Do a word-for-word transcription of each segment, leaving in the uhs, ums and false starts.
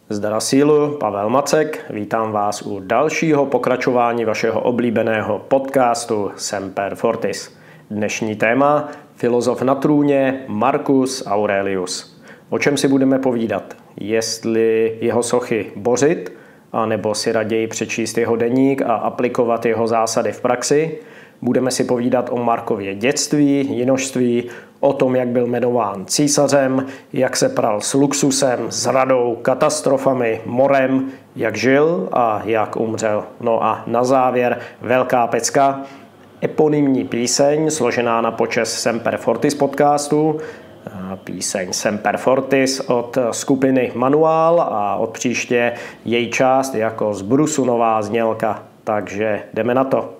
Zdar a sílu, Pavel Macek, vítám vás u dalšího pokračování vašeho oblíbeného podcastu Semper Fortis. Dnešní téma filozof na trůně Marcus Aurelius. O čem si budeme povídat? Jestli jeho sochy bořit, anebo si raději přečíst jeho deník a aplikovat jeho zásady v praxi. Budeme si povídat o Markově dětství, jinožství, o tom, jak byl jmenován císařem, jak se pral s luxusem, s radou, katastrofami, morem, jak žil a jak umřel. No a na závěr velká pecka, eponymní píseň složená na počest Semper Fortis podcastu, píseň Semper Fortis od skupiny Manuál a od příště její část jako z brusu nová znělka. Takže jdeme na to.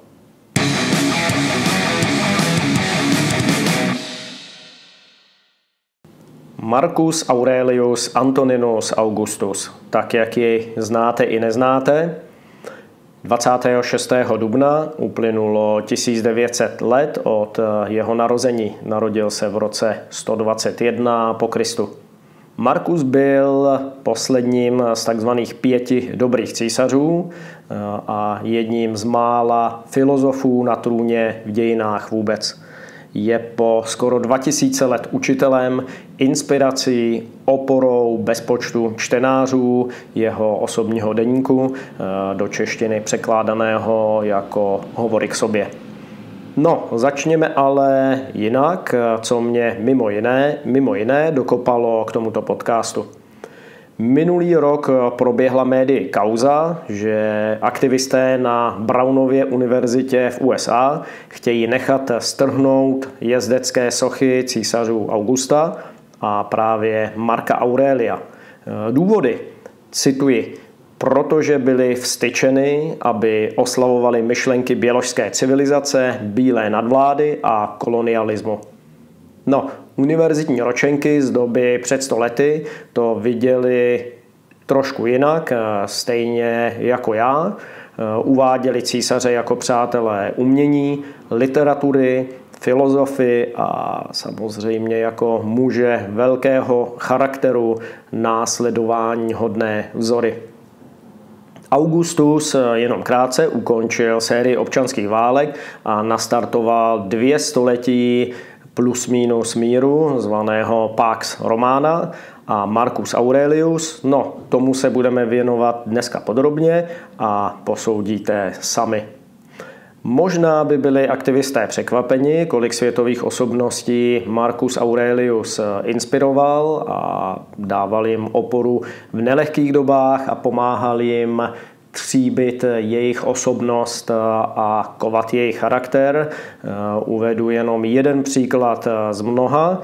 Marcus Aurelius Antoninus Augustus, tak jak ji znáte i neznáte. dvacátého šestého dubna uplynulo tisíc devět set let od jeho narození. Narodil se v roce sto dvacet jedna po Kristu. Marcus byl posledním z takzvaných pěti dobrých císařů a jedním z mála filozofů na trůně v dějinách vůbec. Je po skoro dva tisíce let učitelem, inspirací, oporou bezpočtu čtenářů jeho osobního deníku, do češtiny překládaného jako Hovory k sobě. No, začněme ale jinak, co mě mimo jiné, mimo jiné dokopalo k tomuto podcastu. Minulý rok proběhla médii kauza, že aktivisté na Brownově univerzitě v U S A chtějí nechat strhnout jezdecké sochy císařů Augusta a právě Marca Aurelia. Důvody, cituji, protože byli vztyčeny, aby oslavovali myšlenky běložské civilizace, bílé nadvlády a kolonialismu. No, univerzitní ročenky z doby před sto lety to viděli trošku jinak, stejně jako já. Uváděli císaře jako přátelé umění, literatury, filozofy a samozřejmě jako muže velkého charakteru, následování hodné vzory. Augustus jenom krátce ukončil sérii občanských válek a nastartoval dvě století plus minus míru, zvaného Pax Romana, a Marcus Aurelius, no tomu se budeme věnovat dneska podrobně a posoudíte sami. Možná by byli aktivisté překvapeni, kolik světových osobností Marcus Aurelius inspiroval a dával jim oporu v nelehkých dobách a pomáhal jim tříbit jejich osobnost a kovat jejich charakter. Uvedu jenom jeden příklad z mnoha.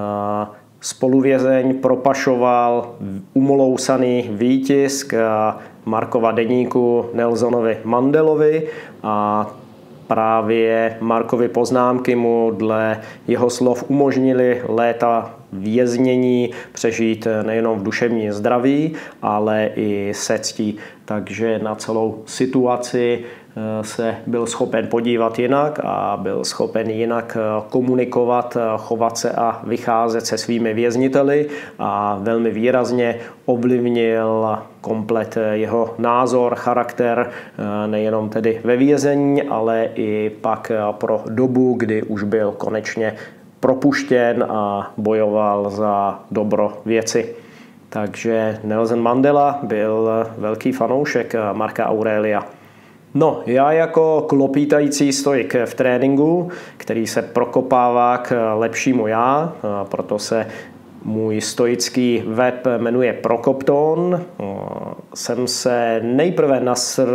Spoluvězeň propašoval umolousaný výtisk Markova deníku Nelsonovi Mandelovi a právě Markovy poznámky mu dle jeho slov umožnili léta věznění přežít nejenom v duševní zdraví, ale i se ctí. Takže na celou situaci se byl schopen podívat jinak a byl schopen jinak komunikovat, chovat se a vycházet se svými vězniteli a velmi výrazně ovlivnil komplet jeho názor, charakter, nejenom tedy ve vězení, ale i pak pro dobu, kdy už byl konečně propuštěn a bojoval za dobro věci. Takže Nelson Mandela byl velký fanoušek Marca Aurelia. No, já jako klopítající stoik v tréninku, který se prokopává k lepšímu já, proto se můj stoický web jmenuje Prokopton, jsem se nejprve nasr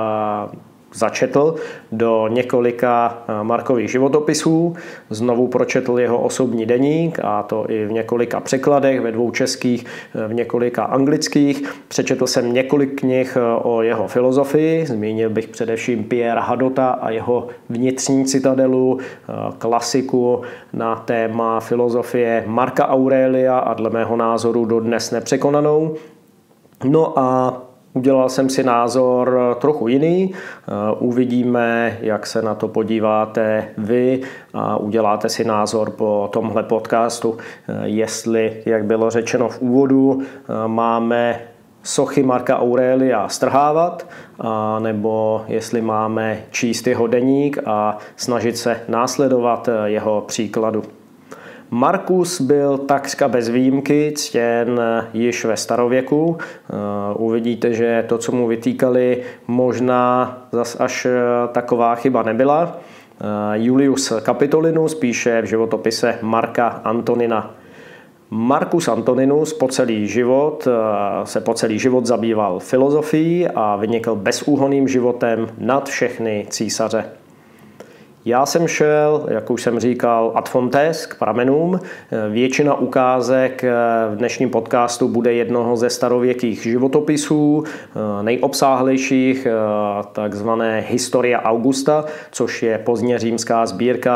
začetl do několika Markových životopisů, znovu pročetl jeho osobní deník, a to i v několika překladech, ve dvou českých, v několika anglických. Přečetl jsem několik knih o jeho filozofii, zmínil bych především Pierre Hadota a jeho Vnitřní citadelu, klasiku na téma filozofie Marca Aurelia a dle mého názoru dodnes nepřekonanou. No a udělal jsem si názor trochu jiný. Uvidíme, jak se na to podíváte vy a uděláte si názor po tomhle podcastu. Jestli, jak bylo řečeno v úvodu, máme sochy Marka Aurelia strhávat, a nebo jestli máme číst jeho deník a snažit se následovat jeho příkladu. Markus byl takřka bez výjimky ctěn již ve starověku. Uvidíte, že to, co mu vytýkali, možná zas až taková chyba nebyla. Julius Capitolinus píše v životopise Marka Antonina: Marcus Antoninus po celý život se po celý život zabýval filozofií a vynikl bezúhonným životem nad všechny císaře. Já jsem šel, jak už jsem říkal, ad fontes, k pramenům. Většina ukázek v dnešním podcastu bude jednoho ze starověkých životopisů, nejobsáhlejších, takzvané Historia Augusta, což je pozdně římská sbírka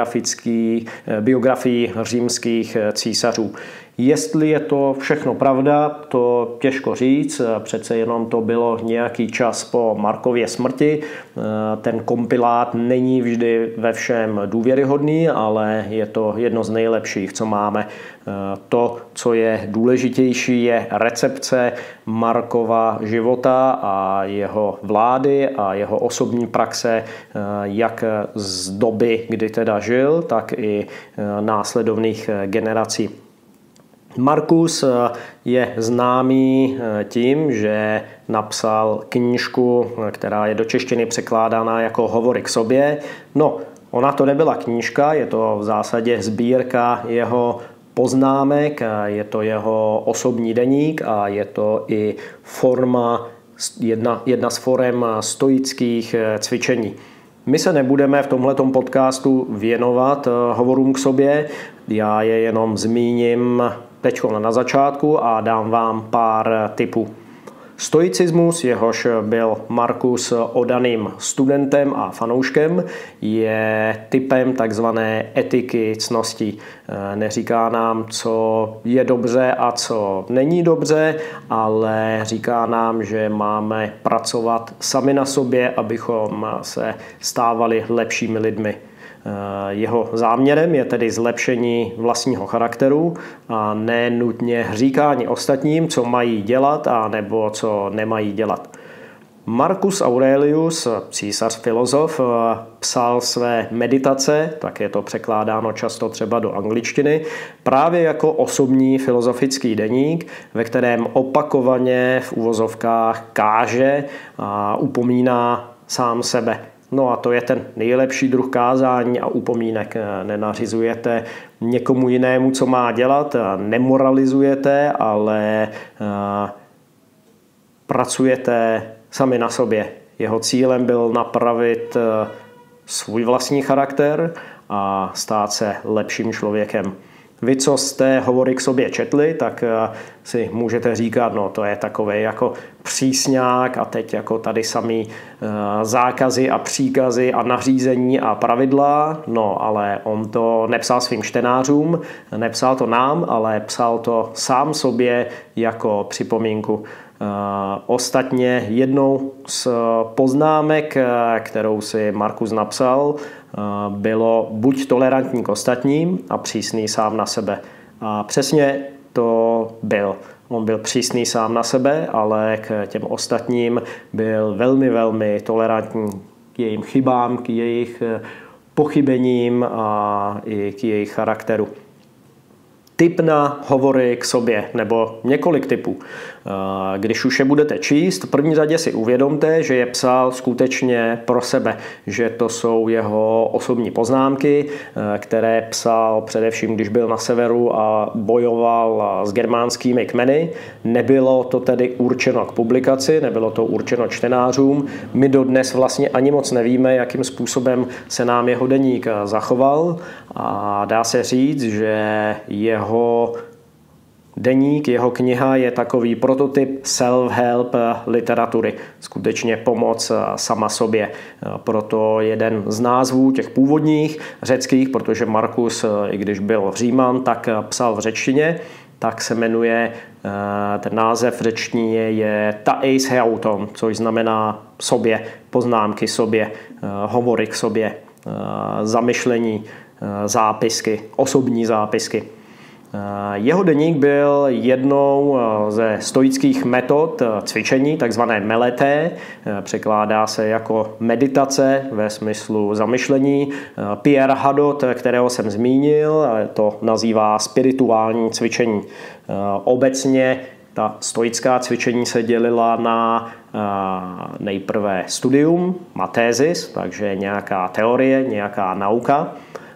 biografií římských císařů. Jestli je to všechno pravda, to těžko říct, přece jenom to bylo nějaký čas po Markově smrti. Ten kompilát není vždy ve všem důvěryhodný, ale je to jedno z nejlepších, co máme. To, co je důležitější, je recepce Markova života a jeho vlády a jeho osobní praxe, jak z doby, kdy teda žil, tak i následovných generací. Markus je známý tím, že napsal knížku, která je do češtiny překládána jako Hovory k sobě. No, ona to nebyla knížka, je to v zásadě sbírka jeho poznámek, je to jeho osobní deník a je to i forma, jedna, jedna z forem stoických cvičení. My se nebudeme v tomhletom podcastu věnovat hovorům k sobě, já je jenom zmíním teď na začátku a dám vám pár tipů. Stoicismus, jehož byl Markus oddaným studentem a fanouškem, je typem takzvané etiky ctnosti. Neříká nám, co je dobře a co není dobře, ale říká nám, že máme pracovat sami na sobě, abychom se stávali lepšími lidmi. Jeho záměrem je tedy zlepšení vlastního charakteru a ne nutně říkání ostatním, co mají dělat a nebo co nemají dělat. Marcus Aurelius, císař filozof, psal své meditace, tak je to překládáno často třeba do angličtiny, právě jako osobní filozofický deník, ve kterém opakovaně v uvozovkách káže a upomíná sám sebe. No a to je ten nejlepší druh kázání a upomínek. Nenařizujete někomu jinému, co má dělat, nemoralizujete, ale pracujete sami na sobě. Jeho cílem byl napravit svůj vlastní charakter a stát se lepším člověkem. Vy, co jste Hovory k sobě četli, tak si můžete říkat, no to je takovej jako přísňák a teď jako tady samý zákazy a příkazy a nařízení a pravidla. No, ale on to nepsal svým čtenářům, nepsal to nám, ale psal to sám sobě jako připomínku. Ostatně jednou z poznámek, kterou si Markus napsal, bylo buď tolerantní k ostatním a přísný sám na sebe. A přesně to byl. On byl přísný sám na sebe, ale k těm ostatním byl velmi, velmi tolerantní k jejím chybám, k jejich pochybením a i k jejich charakteru. Tip na hovory k sobě, nebo několik typů. Když už je budete číst, v první řadě si uvědomte, že je psal skutečně pro sebe, že to jsou jeho osobní poznámky, které psal především, když byl na severu a bojoval s germánskými kmeny. Nebylo to tedy určeno k publikaci, nebylo to určeno čtenářům. My dodnes vlastně ani moc nevíme, jakým způsobem se nám jeho deník zachoval a dá se říct, že jeho deník, jeho kniha je takový prototyp self-help literatury. Skutečně pomoc sama sobě. Proto jeden z názvů těch původních řeckých, protože Markus, i když byl Říman, tak psal v řečtině, tak se jmenuje, ten název v řečtině je ta eis heauton, což znamená sobě, poznámky sobě, hovory k sobě, zamyšlení, zápisky, osobní zápisky. Jeho deník byl jednou ze stoických metod cvičení, takzvané meleté, překládá se jako meditace ve smyslu zamyšlení. Pierre Hadot, kterého jsem zmínil, to nazývá spirituální cvičení. Obecně ta stoická cvičení se dělila na nejprve studium, matézis, takže nějaká teorie, nějaká nauka,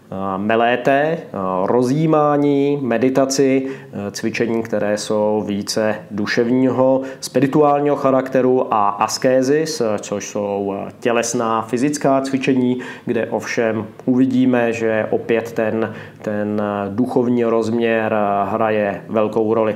meleté, rozjímání, meditaci, cvičení, které jsou více duševního, spirituálního charakteru a askézis, což jsou tělesná fyzická cvičení, kde ovšem uvidíme, že opět ten, ten duchovní rozměr hraje velkou roli.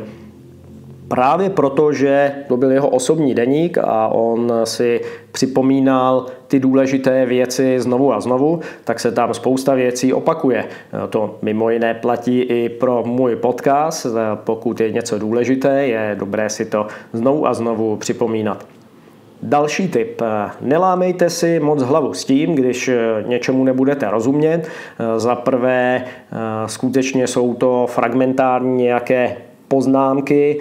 Právě proto, že to byl jeho osobní deník a on si připomínal ty důležité věci znovu a znovu, tak se tam spousta věcí opakuje. To mimo jiné platí i pro můj podcast. Pokud je něco důležité, je dobré si to znovu a znovu připomínat. Další tip. Nelámejte si moc hlavu s tím, když něčemu nebudete rozumět. Za prvé, skutečně jsou to fragmentární nějaké poznámky.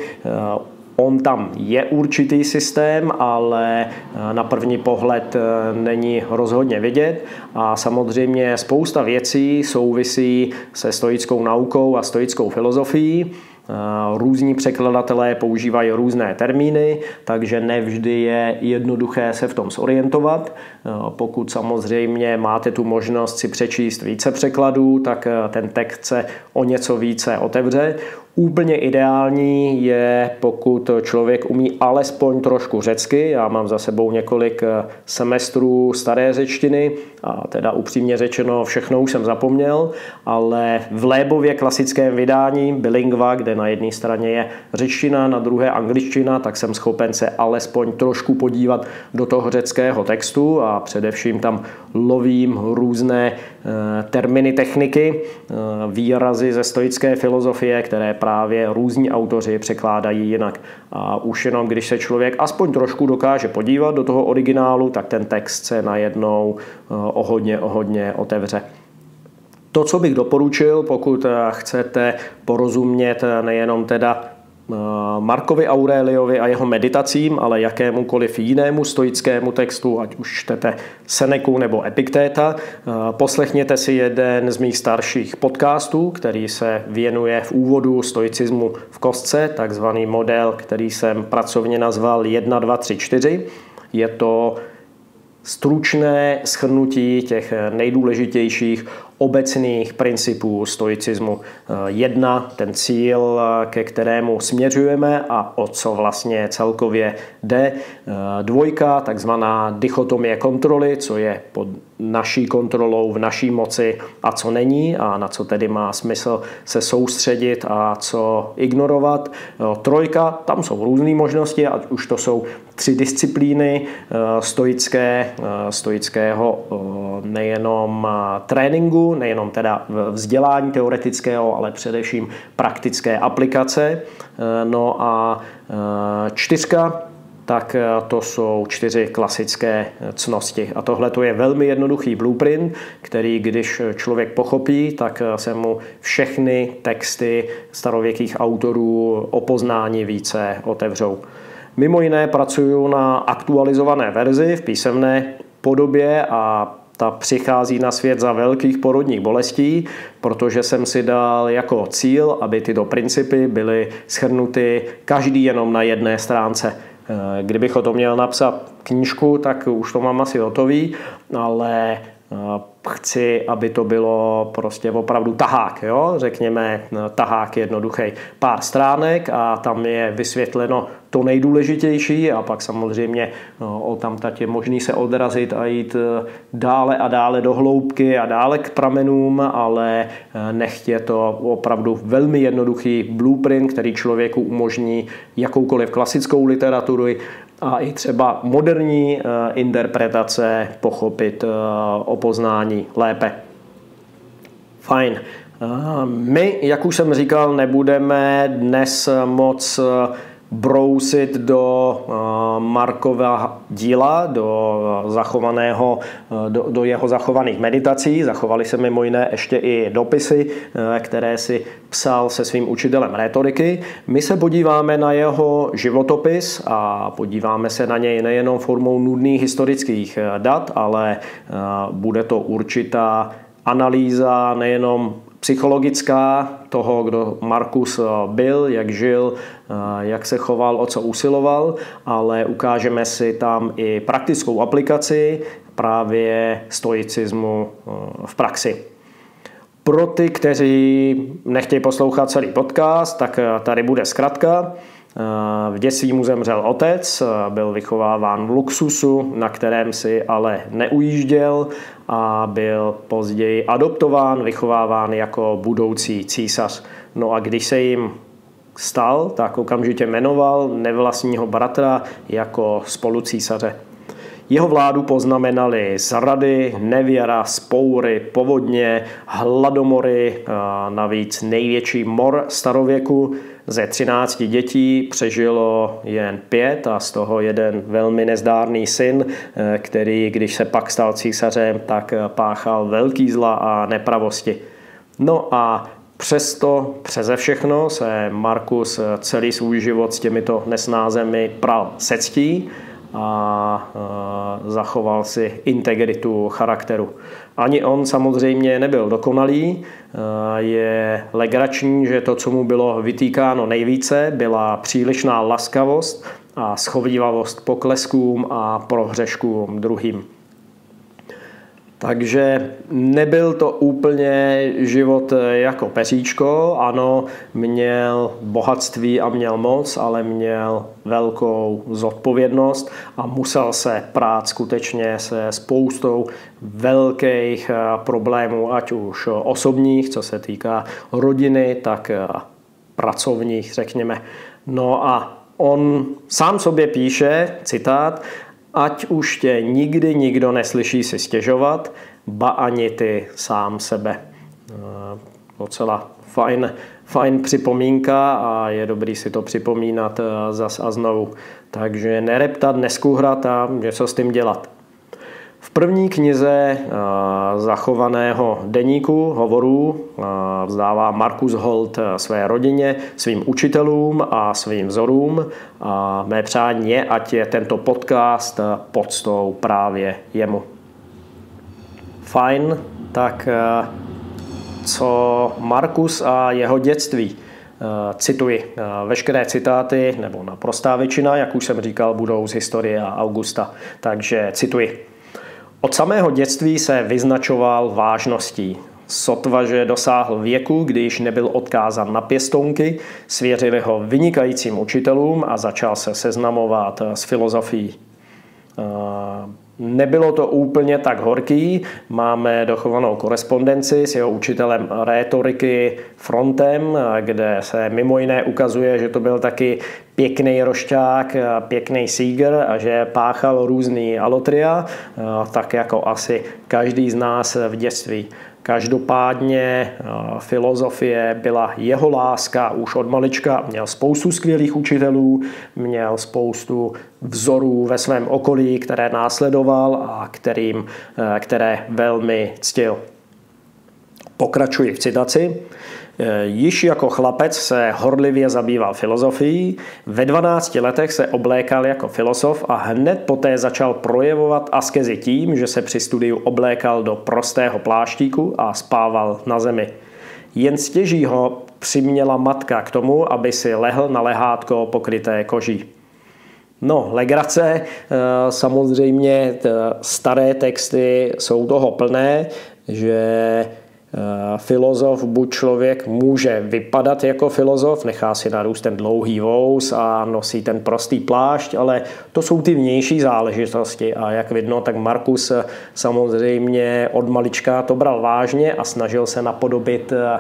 On tam je určitý systém, ale na první pohled není rozhodně vidět. A samozřejmě spousta věcí souvisí se stoickou naukou a stoickou filozofií. Různí překladatelé používají různé termíny, takže nevždy je jednoduché se v tom zorientovat. Pokud samozřejmě máte tu možnost si přečíst více překladů, tak ten text se o něco více otevře. Úplně ideální je, pokud člověk umí alespoň trošku řecky. Já mám za sebou několik semestrů staré řečtiny a teda upřímně řečeno všechno už jsem zapomněl, ale v Lébově klasickém vydání Bilingva, kde na jedné straně je řečtina, na druhé angličtina, tak jsem schopen se alespoň trošku podívat do toho řeckého textu a především tam lovím různé terminy techniky, výrazy ze stoické filozofie, které právě různí autoři překládají jinak. A už jenom když se člověk aspoň trošku dokáže podívat do toho originálu, tak ten text se najednou o hodně, o hodně otevře. To, co bych doporučil, pokud chcete porozumět nejenom teda Markovi Aureliovi a jeho meditacím, ale jakémukoliv jinému stoickému textu, ať už čtete Seneku nebo Epiktéta. Poslechněte si jeden z mých starších podcastů, který se věnuje v úvodu stoicismu v kostce, takzvaný model, který jsem pracovně nazval jedna, dva, tři, čtyři. Je to stručné shrnutí těch nejdůležitějších obecných principů stoicismu. Jedna, ten cíl, ke kterému směřujeme a o co vlastně celkově jde. Dvojka, takzvaná dichotomie kontroly, co je pod naší kontrolou, v naší moci a co není a na co tedy má smysl se soustředit a co ignorovat. Trojka, tam jsou různé možnosti, ať už to jsou tři disciplíny stoické, stoického nejenom tréninku, nejenom teda vzdělání teoretického, ale především praktické aplikace. No a čtyřka, tak to jsou čtyři klasické ctnosti. A tohle to je velmi jednoduchý blueprint, který když člověk pochopí, tak se mu všechny texty starověkých autorů o poznání více otevřou. Mimo jiné pracuju na aktualizované verzi v písemné podobě a ta přichází na svět za velkých porodních bolestí, protože jsem si dal jako cíl, aby tyto principy byly shrnuty každý jenom na jedné stránce. Kdybych o tom měl napsat knížku, tak už to mám asi hotový, ale chci, aby to bylo prostě opravdu tahák, jo? Řekněme tahák jednoduchý, pár stránek a tam je vysvětleno to nejdůležitější a pak samozřejmě o tamtať je možný se odrazit a jít dále a dále do hloubky a dále k pramenům, ale nechť je to opravdu velmi jednoduchý blueprint, který člověku umožní jakoukoliv klasickou literaturu a i třeba moderní interpretace pochopit o poznání lépe. Fajn. My, jak už jsem říkal, nebudeme dnes moc brousit do Markova díla, do, zachovaného, do, do jeho zachovaných meditací. Zachovaly se mimo jiné ještě i dopisy, které si psal se svým učitelem rétoriky. My se podíváme na jeho životopis a podíváme se na něj nejenom formou nudných historických dat, ale bude to určitá analýza nejenom psychologická toho, kdo Marcus byl, jak žil, jak se choval, o co usiloval, ale ukážeme si tam i praktickou aplikaci právě stoicismu v praxi. Pro ty, kteří nechtějí poslouchat celý podcast, tak tady bude zkratka. V dětství mu zemřel otec, byl vychováván v luxusu, na kterém si ale neujížděl a byl později adoptován, vychováván jako budoucí císař. No a když se jim stal, tak okamžitě jmenoval nevlastního bratra jako spolucísaře. Jeho vládu poznamenaly zrady, nevěra, vzpoury, povodně, hladomory, navíc největší mor starověku. Ze třinácti dětí přežilo jen pět a z toho jeden velmi nezdárný syn, který, když se pak stal císařem, tak páchal velký zla a nepravosti. No a přesto, přeze všechno, se Marcus celý svůj život s těmito nesnázemi pral se ctí a zachoval si integritu charakteru. Ani on samozřejmě nebyl dokonalý. Je legrační, že to, co mu bylo vytýkáno nejvíce, byla přílišná laskavost a schovívavost pokleskům a prohřeškům druhým. Takže nebyl to úplně život jako peříčko, ano, měl bohatství a měl moc, ale měl velkou zodpovědnost a musel se prát skutečně se spoustou velkých problémů, ať už osobních, co se týká rodiny, tak pracovních, řekněme. No a on sám sobě píše, citát, ať už tě nikdy nikdo neslyší si stěžovat, ba ani ty sám sebe. Docela fajn, fajn připomínka a je dobrý si to připomínat zas a znovu. Takže nereptat, neskuhrat a něco s tím dělat. V první knize zachovaného deníku hovorů vzdává Marcus hold své rodině, svým učitelům a svým vzorům. A mé přání je, ať je tento podcast poctou právě jemu. Fajn, tak co Marcus a jeho dětství? Cituji. Veškeré citáty, nebo naprostá většina, jak už jsem říkal, budou z historie a Augusta. Takže cituji. Od samého dětství se vyznačoval vážností. Sotva, že dosáhl věku, když nebyl odkázan na pěstounky, svěřili ho vynikajícím učitelům a začal se seznamovat s filozofií. Nebylo to úplně tak horký. Máme dochovanou korespondenci s jeho učitelem rétoriky Frontem, kde se mimo jiné ukazuje, že to byl taky pěkný rošťák, pěkný síger a že páchal různý alotria, tak jako asi každý z nás v dětství. Každopádně filozofie byla jeho láska už od malička. Měl spoustu skvělých učitelů, měl spoustu vzorů ve svém okolí, které následoval a kterým, které velmi ctil. Pokračuji v citaci. Již jako chlapec se horlivě zabýval filozofií, ve dvanácti letech se oblékal jako filozof a hned poté začal projevovat askezi tím, že se při studiu oblékal do prostého pláštíku a spával na zemi. Jen stěží ho přiměla matka k tomu, aby si lehl na lehátko pokryté koží. No, legrace, samozřejmě staré texty jsou toho plné, že filozof, buď člověk může vypadat jako filozof, nechá si narůst ten dlouhý vous a nosí ten prostý plášť, ale to jsou ty vnější záležitosti a jak vidno, tak Marcus samozřejmě od malička to bral vážně a snažil se napodobit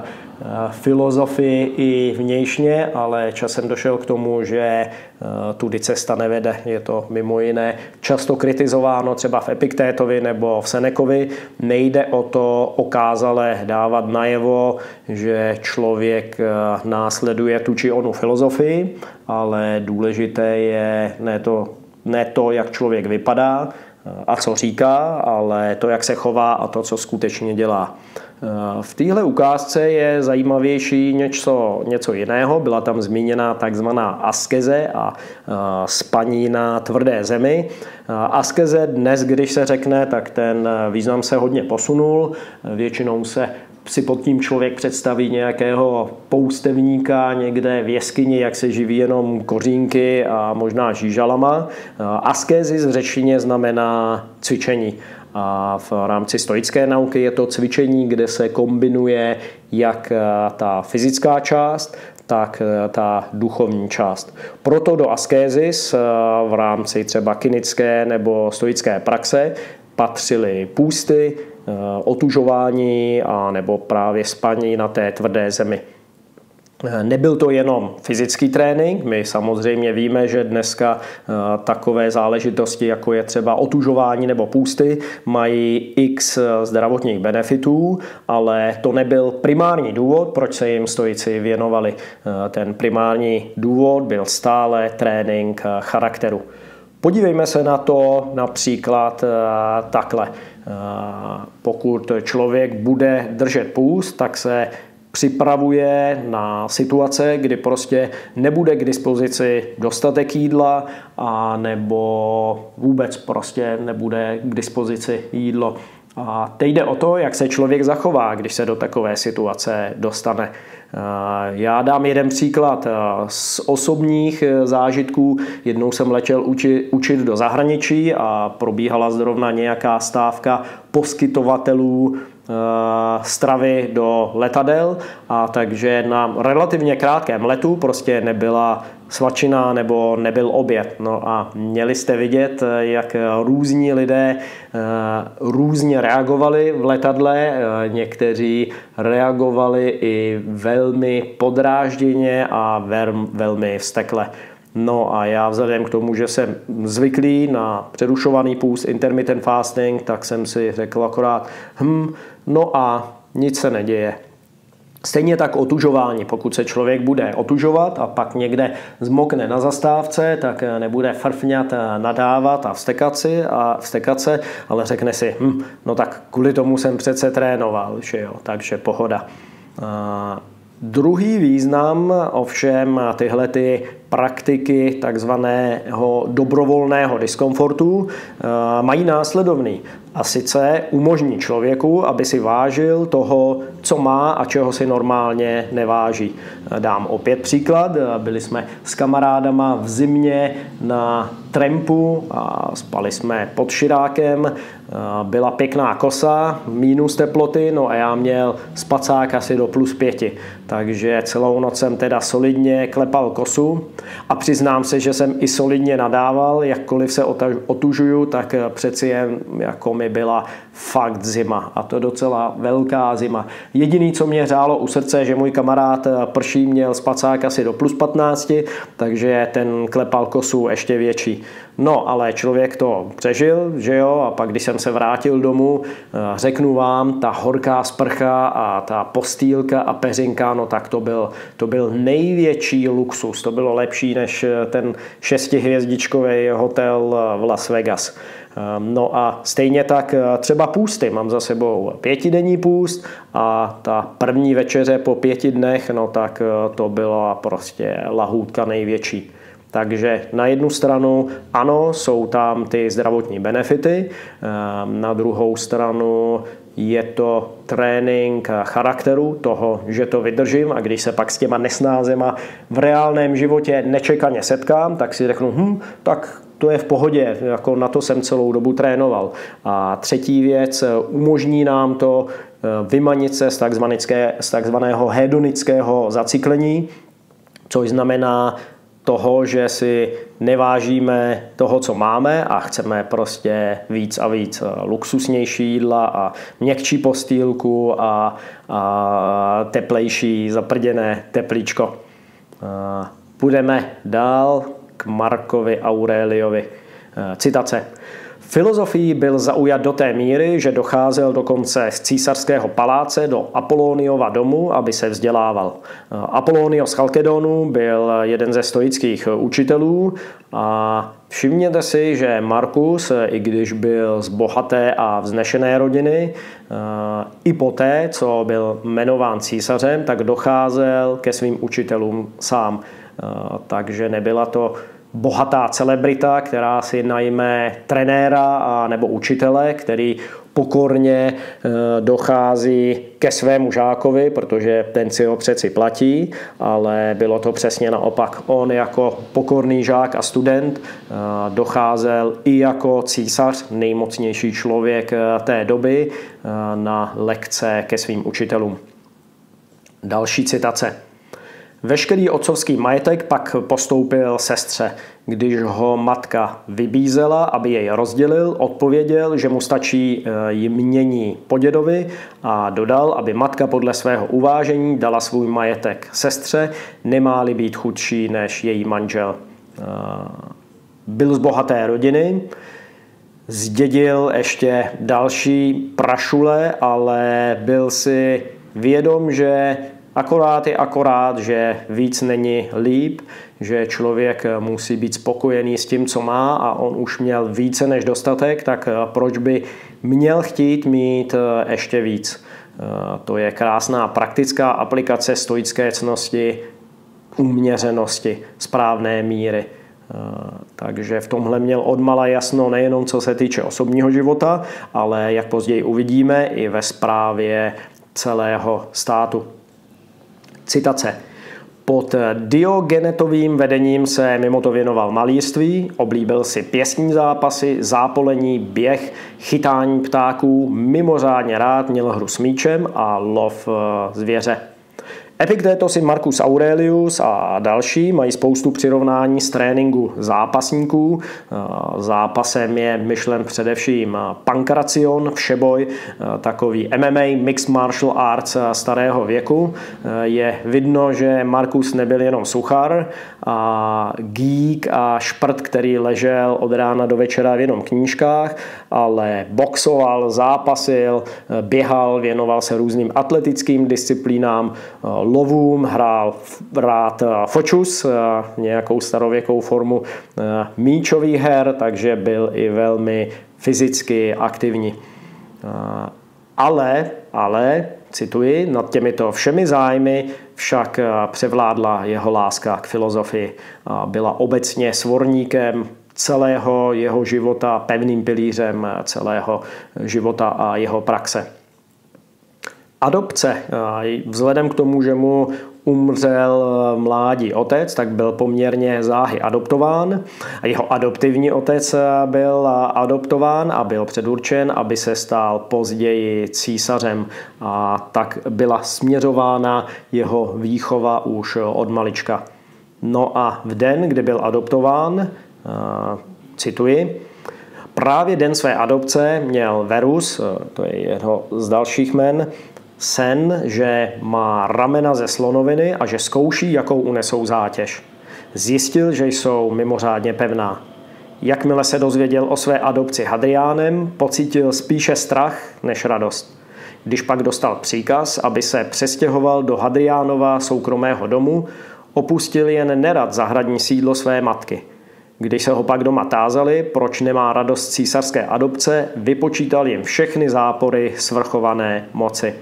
filozofii i vnějšně, ale časem došel k tomu, že tudy cesta nevede. Je to mimo jiné často kritizováno třeba v Epiktétovi nebo v Senekovi. Nejde o to okázale dávat najevo, že člověk následuje tu či onu filozofii, ale důležité je ne to, ne to, jak člověk vypadá a co říká, ale to, jak se chová a to, co skutečně dělá. V téhle ukázce je zajímavější něco, něco jiného. Byla tam zmíněna takzvaná askeze a spaní na tvrdé zemi. Askeze dnes, když se řekne, tak ten význam se hodně posunul. Většinou se si pod tím člověk představí nějakého poustevníka někde v jeskyni, jak se živí jenom kořínky a možná žížalama. Askézis v řečtině znamená cvičení. A v rámci stoické nauky je to cvičení, kde se kombinuje jak ta fyzická část, tak ta duchovní část. Proto do askézis v rámci třeba kynické nebo stoické praxe patřily půsty, otužování a nebo právě spaní na té tvrdé zemi. Nebyl to jenom fyzický trénink, my samozřejmě víme, že dneska takové záležitosti, jako je třeba otužování nebo půsty, mají x zdravotních benefitů, ale to nebyl primární důvod, proč se jim stoici věnovali. Ten primární důvod byl stále trénink charakteru. Podívejme se na to například takhle. Pokud člověk bude držet půst, tak se připravuje na situace, kdy prostě nebude k dispozici dostatek jídla a nebo vůbec prostě nebude k dispozici jídlo. A teď jde o to, jak se člověk zachová, když se do takové situace dostane. Já dám jeden příklad z osobních zážitků. Jednou jsem letěl učit, učit do zahraničí a probíhala zrovna nějaká stávka poskytovatelů stravy do letadel, a takže na relativně krátkém letu prostě nebyla svačina nebo nebyl oběd. No a měli jste vidět, jak různí lidé různě reagovali v letadle. Někteří reagovali i velmi podrážděně a velmi vztekle. No a já vzhledem k tomu, že jsem zvyklý na přerušovaný půst, intermittent fasting, tak jsem si řekl akorát, hm, no a nic se neděje. Stejně tak otužování. Pokud se člověk bude otužovat a pak někde zmokne na zastávce, tak nebude frfňat, nadávat a vztekat, si a vztekat se, ale řekne si, hm, no tak kvůli tomu jsem přece trénoval, že jo, takže pohoda. A druhý význam ovšem tyhle ty praktiky takzvaného dobrovolného diskomfortu mají následovný. A sice umožní člověku, aby si vážil toho, co má a čeho si normálně neváží. Dám opět příklad. Byli jsme s kamarádama v zimě na trampu a spali jsme pod širákem. Byla pěkná kosa, mínus teploty, no a já měl spacák asi do plus pěti. Takže celou noc jsem teda solidně klepal kosu a přiznám se, že jsem i solidně nadával, jakkoliv se otužuju, tak přeci jen jako mi byla fakt zima, a to docela velká zima. Jediný, co mě hřálo u srdce, že můj kamarád prší měl spacák asi do plus patnácti, takže ten klepal kosu ještě větší. No, ale člověk to přežil, že jo, a pak když jsem se vrátil domů, řeknu vám, ta horká sprcha a ta postýlka a peřinka, no tak to byl, to byl největší luxus, to bylo lepší než ten šestihvězdičkový hotel v Las Vegas. No a stejně tak třeba půsty. Mám za sebou pětidenní půst a ta první večeře po pěti dnech, no tak to byla prostě lahůdka největší. Takže na jednu stranu ano, jsou tam ty zdravotní benefity, na druhou stranu je to trénink charakteru, toho, že to vydržím, a když se pak s těma nesnázema v reálném životě nečekaně setkám, tak si řeknu, hm, tak to je v pohodě, jako na to jsem celou dobu trénoval. A třetí věc, umožní nám to vymanit se z takzvaného hedonického zacyklení, což znamená toho, že si nevážíme toho, co máme a chceme prostě víc a víc luxusnější jídla a měkčí postýlku a, a teplejší zaprděné teplíčko. Půjdeme dál k Markovi Aureliovi. Citace. Filozofií byl zaujat do té míry, že docházel dokonce z císařského paláce do Apoloniova domu, aby se vzdělával. Apolonio z Chalkedonu byl jeden ze stoických učitelů a všimněte si, že Markus, i když byl z bohaté a vznešené rodiny, i poté, co byl jmenován císařem, tak docházel ke svým učitelům sám. Takže nebyla to bohatá celebrita, která si najme trenéra a nebo učitele, který pokorně dochází ke svému žákovi, protože ten si ho přeci platí, ale bylo to přesně naopak. On jako pokorný žák a student docházel i jako císař, nejmocnější člověk té doby, na lekce ke svým učitelům. Další citace. Veškerý otcovský majetek pak postoupil sestře. Když ho matka vybízela, aby jej rozdělil, odpověděl, že mu stačí jmění po dědovi a dodal, aby matka podle svého uvážení dala svůj majetek sestře, nemá-li být chudší než její manžel. Byl z bohaté rodiny, zdědil ještě další prašule, ale byl si vědom, že akorát je akorát, že víc není líp, že člověk musí být spokojený s tím, co má a on už měl více než dostatek, tak proč by měl chtít mít ještě víc. To je krásná praktická aplikace stoické ctnosti, uměřenosti, správné míry. Takže v tomhle měl odmala jasno nejenom co se týče osobního života, ale jak později uvidíme i ve správě celého státu. Citace. Pod Diogenetovým vedením se mimo to věnoval malířství, oblíbil si pěstní zápasy, zápolení, běh, chytání ptáků, mimořádně rád měl hru s míčem a lov zvěře. Epiktétos i Marcus Aurelius a další mají spoustu přirovnání z tréninku zápasníků. Zápasem je myšlen především pankracion, všeboj, takový M M A, Mixed Martial Arts starého věku. Je vidno, že Marcus nebyl jenom suchar a geek a šprt, který ležel od rána do večera v jenom knížkách, ale boxoval, zápasil, běhal, věnoval se různým atletickým disciplínám, lovům, hrál rád fočus, nějakou starověkou formu míčových her, takže byl i velmi fyzicky aktivní. Ale, ale, cituji, nad těmito všemi zájmy však převládla jeho láska k filozofii. Byla obecně svorníkem celého jeho života, pevným pilířem celého života a jeho praxe. Adopce. Vzhledem k tomu, že mu umřel mládí otec, tak byl poměrně záhy adoptován. Jeho adoptivní otec byl adoptován a byl předurčen, aby se stal později císařem. A tak byla směřována jeho výchova už od malička. No a v den, kdy byl adoptován, cituji, právě den své adopce měl Verus, to je jeho z dalších jmen, sen, že má ramena ze slonoviny a že zkouší, jakou unesou zátěž. Zjistil, že jsou mimořádně pevná. Jakmile se dozvěděl o své adopci Hadriánem, pocítil spíše strach než radost. Když pak dostal příkaz, aby se přestěhoval do Hadriánova soukromého domu, opustil jen nerad zahradní sídlo své matky. Když se ho pak doma tázali, proč nemá radost císařské adopce, vypočítal jim všechny zápory svrchované moci.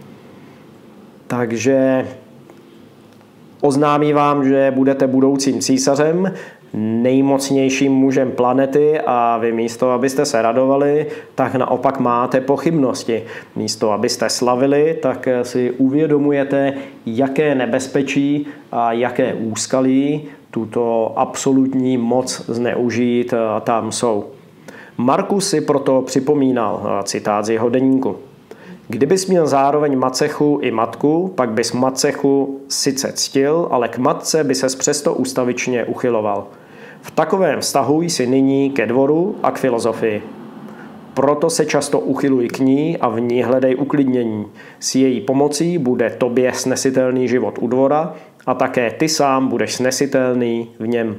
Takže oznámí vám, že budete budoucím císařem, nejmocnějším mužem planety a vy místo, abyste se radovali, tak naopak máte pochybnosti. Místo, abyste slavili, tak si uvědomujete, jaké nebezpečí a jaké úskalí tuto absolutní moc zneužít tam jsou. Marcus si proto připomínal, citát z jeho deníku. Kdybys měl zároveň macechu i matku, pak bys macechu sice ctil, ale k matce by ses přesto ustavičně uchyloval. V takovém vztahu jsi nyní ke dvoru a k filozofii. Proto se často uchyluj k ní a v ní hledej uklidnění. S její pomocí bude tobě snesitelný život u dvora a také ty sám budeš snesitelný v něm.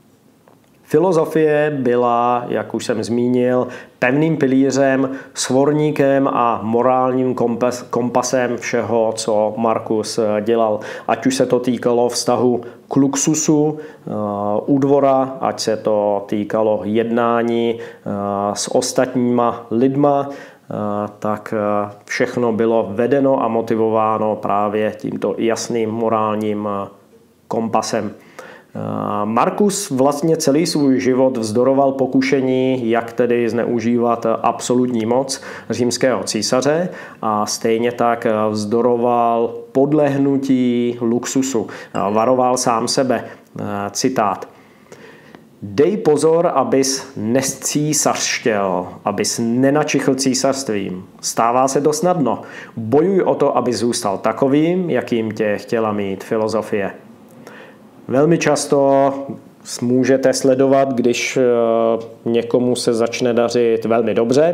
Filozofie byla, jak už jsem zmínil, pevným pilířem, svorníkem a morálním kompas, kompasem všeho, co Marcus dělal. Ať už se to týkalo vztahu k luxusu u dvora, ať se to týkalo jednání s ostatníma lidma, tak všechno bylo vedeno a motivováno právě tímto jasným morálním kompasem. Marcus vlastně celý svůj život vzdoroval pokušení, jak tedy zneužívat absolutní moc římského císaře a stejně tak vzdoroval podlehnutí luxusu. Varoval sám sebe, citát: Dej pozor, abys nescísařštěl, abys nenačichl císařstvím. Stává se to snadno. Bojuj o to, aby zůstal takovým, jakým tě chtěla mít filozofie. Velmi často můžete sledovat, když někomu se začne dařit velmi dobře,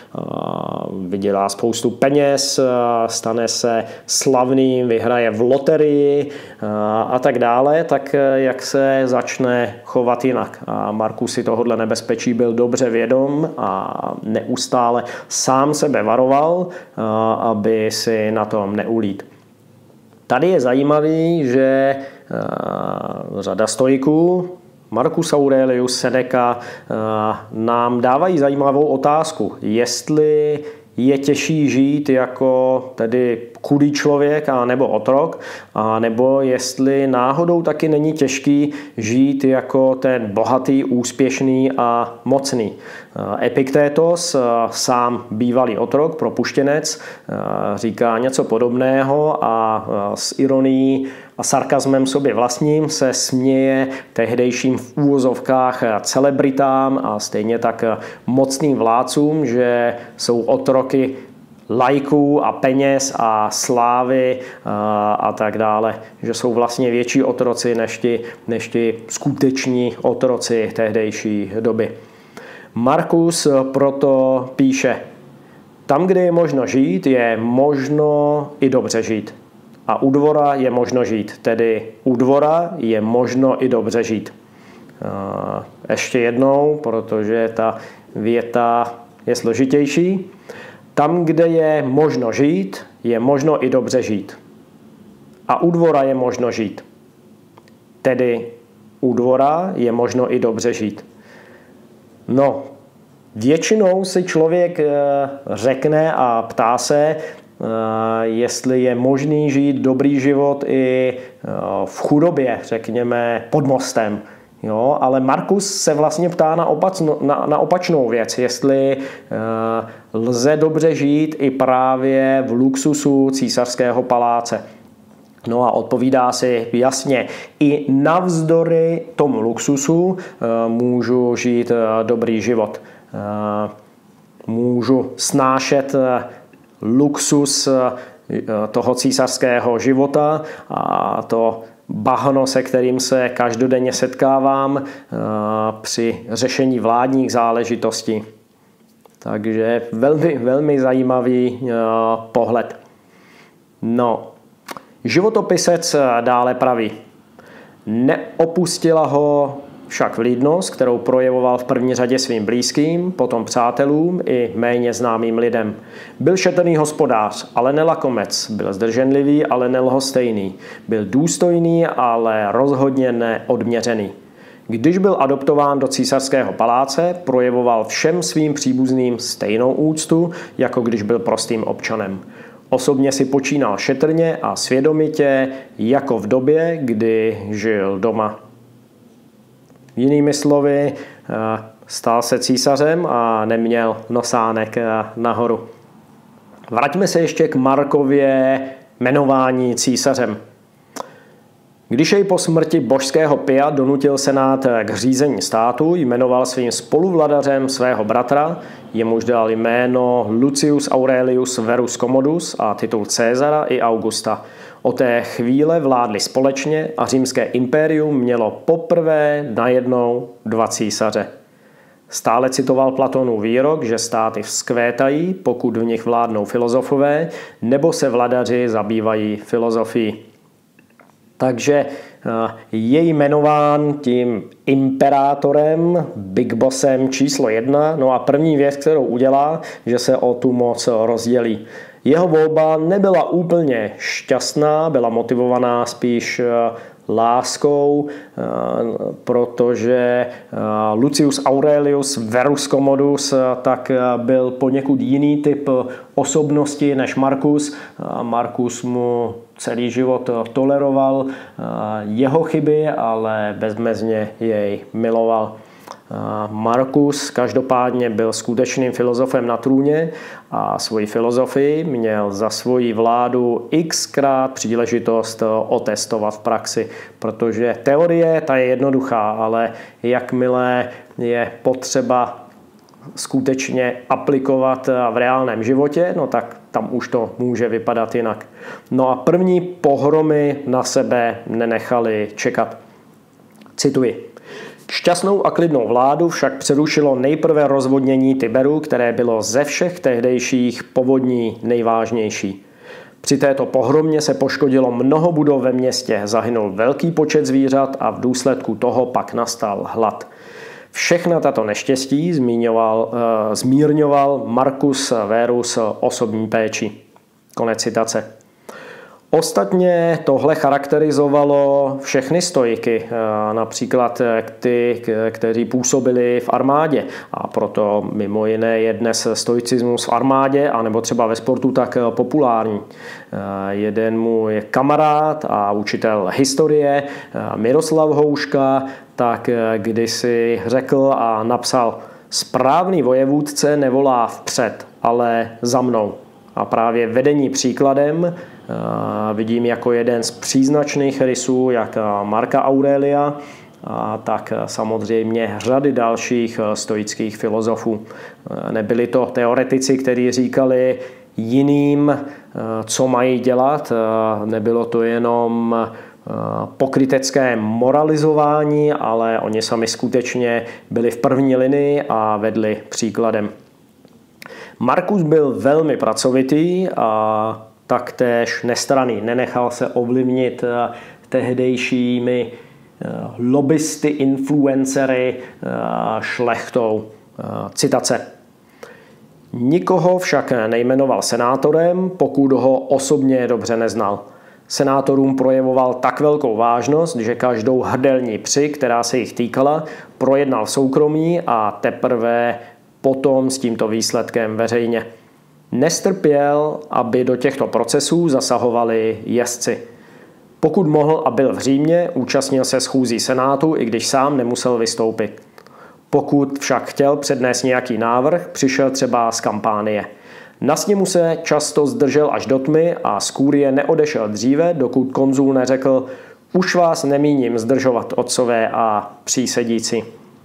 vydělá spoustu peněz, stane se slavným, vyhraje v loterii a tak dále, tak jak se začne chovat jinak. A Marcus si tohohle nebezpečí byl dobře vědom a neustále sám sebe varoval, aby si na tom neulít. Tady je zajímavý, že řada stoiků, Marcus Aurelius, Seneca, nám dávají zajímavou otázku, jestli je těžší žít jako tedy chudý člověk a nebo otrok, a nebo jestli náhodou taky není těžký žít jako ten bohatý, úspěšný a mocný. Epiktétos, sám bývalý otrok, propuštěnec, říká něco podobného a s ironií a sarkazmem sobě vlastním se směje tehdejším v úvozovkách celebritám a stejně tak mocným vládcům, že jsou otroky lajků a peněz a slávy a, a tak dále, že jsou vlastně větší otroci než ti, než ti skuteční otroci tehdejší doby. Marcus proto píše: tam, kde je možno žít, je možno i dobře žít. A u dvora je možno žít, tedy u dvora je možno i dobře žít. Ještě jednou, protože ta věta je složitější. Tam, kde je možno žít, je možno i dobře žít. A u dvora je možno žít. Tedy u dvora je možno i dobře žít. No, většinou si člověk řekne a ptá se, jestli je možný žít dobrý život i v chudobě, řekněme pod mostem. Jo, ale Marcus se vlastně ptá na, opacno, na, na opačnou věc, jestli uh, lze dobře žít i právě v luxusu císařského paláce. No a odpovídá si jasně, i navzdory tomu luxusu uh, můžu žít uh, dobrý život. Uh, můžu snášet uh, luxus uh, toho císařského života a to bahno, se kterým se každodenně setkávám při řešení vládních záležitostí. Takže velmi, velmi zajímavý pohled. No, životopisec dále praví: neopustila ho však vlídnost, kterou projevoval v první řadě svým blízkým, potom přátelům i méně známým lidem. Byl šetrný hospodář, ale nelakomec. Byl zdrženlivý, ale nelhostejný. Byl důstojný, ale rozhodně neodměřený. Když byl adoptován do císařského paláce, projevoval všem svým příbuzným stejnou úctu, jako když byl prostým občanem. Osobně si počínal šetrně a svědomitě, jako v době, kdy žil doma. Jinými slovy, stal se císařem a neměl nosánek nahoru. Vraťme se ještě k Markově jmenování císařem. Když jej po smrti božského Pia donutil senát k řízení státu, jmenoval svým spoluvladařem svého bratra, jemuž dal jméno Lucius Aurelius Verus Commodus a titul Césara i Augusta. Od té chvíle vládli společně a římské impérium mělo poprvé najednou dva císaře. Stále citoval Platonův výrok, že státy vzkvétají, pokud v nich vládnou filozofové, nebo se vladaři zabývají filozofií. Takže je jmenován tím imperátorem, big bossem číslo jedna. No a první věc, kterou udělá, že se o tu moc rozdělí. Jeho volba nebyla úplně šťastná, byla motivovaná spíš láskou, protože Lucius Aurelius Verus Commodus tak byl poněkud jiný typ osobnosti než Marcus. Marcus mu celý život toleroval jeho chyby, ale bezmezně jej miloval. Marcus každopádně byl skutečným filozofem na trůně a svoji filozofii měl za svoji vládu xkrát příležitost otestovat v praxi, protože teorie ta je jednoduchá, ale jakmile je potřeba skutečně aplikovat v reálném životě, no tak tam už to může vypadat jinak. No a první pohromy na sebe nenechali čekat. Cituji. Šťastnou a klidnou vládu však přerušilo nejprve rozvodnění Tiberu, které bylo ze všech tehdejších povodní nejvážnější. Při této pohromě se poškodilo mnoho budov ve městě, zahynul velký počet zvířat a v důsledku toho pak nastal hlad. Všechna tato neštěstí zmiňoval, e, zmírňoval Marcus Verus osobní péči. Konec citace. Ostatně tohle charakterizovalo všechny stoiky, například ty, kteří působili v armádě. A proto mimo jiné je dnes stoicismus v armádě, anebo třeba ve sportu tak populární. Jeden můj kamarád a učitel historie, Miroslav Houška, tak kdysi řekl a napsal: správný vojevůdce nevolá vpřed, ale za mnou. A právě vedení příkladem vidím jako jeden z příznačných rysů jak Marca Aurelia, tak samozřejmě řady dalších stoických filozofů. Nebyli to teoretici, kteří říkali jiným, co mají dělat. Nebylo to jenom pokrytecké moralizování, ale oni sami skutečně byli v první linii a vedli příkladem. Marcus byl velmi pracovitý a taktéž nestranný. Nenechal se ovlivnit tehdejšími lobbysty, influencery, šlechtou. Citace. Nikoho však nejmenoval senátorem, pokud ho osobně dobře neznal. Senátorům projevoval tak velkou vážnost, že každou hrdelní při, která se jich týkala, projednal v soukromí a teprve potom s tímto výsledkem veřejně. Nestrpěl, aby do těchto procesů zasahovali jezdci. Pokud mohl a byl v Římě, účastnil se schůzí senátu, i když sám nemusel vystoupit. Pokud však chtěl přednést nějaký návrh, přišel třeba z kampánie. Na sněmu se často zdržel až do tmy a z kúrie neodešel dříve, dokud konzul neřekl: už vás nemíním zdržovat, otcové a přísedící.